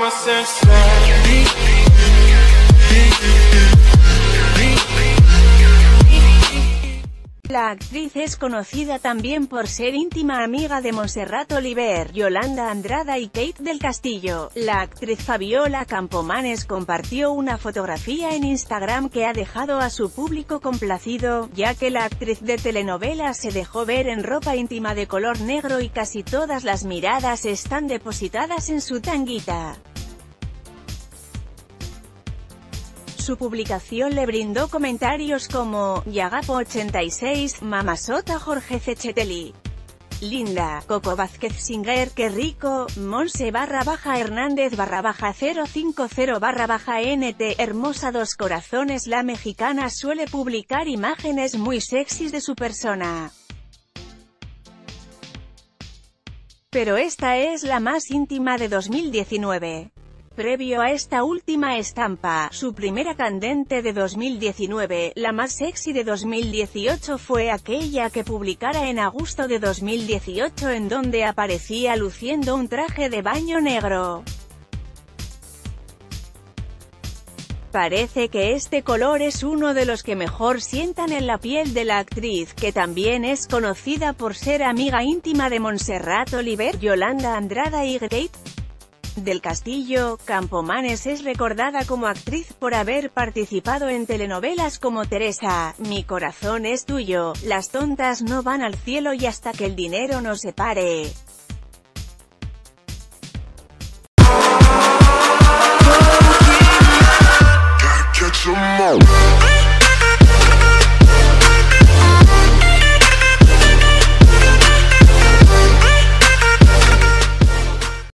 La actriz es conocida también por ser íntima amiga de Montserrat Oliver, Yolanda Andrada y Kate del Castillo. La actriz Fabiola Campomanes compartió una fotografía en Instagram que ha dejado a su público complacido, ya que la actriz de telenovelas se dejó ver en ropa íntima de color negro y casi todas las miradas están depositadas en su tanguita. Su publicación le brindó comentarios como Yagapo86, Mamasota Jorge Cecheteli, Linda, Coco Vázquez Singer, qué rico, Monse _Hernández _050 _NT, hermosa dos corazones. La mexicana suele publicar imágenes muy sexys de su persona, pero esta es la más íntima de 2019. Previo a esta última estampa, su primera candente de 2019, la más sexy de 2018 fue aquella que publicara en agosto de 2018 en donde aparecía luciendo un traje de baño negro. Parece que este color es uno de los que mejor sientan en la piel de la actriz, que también es conocida por ser amiga íntima de Montserrat Oliver, Yolanda Andrada y Kate del Castillo. Campomanes es recordada como actriz por haber participado en telenovelas como Teresa, Mi corazón es tuyo, Las tontas no van al cielo y Hasta que el dinero nos separe.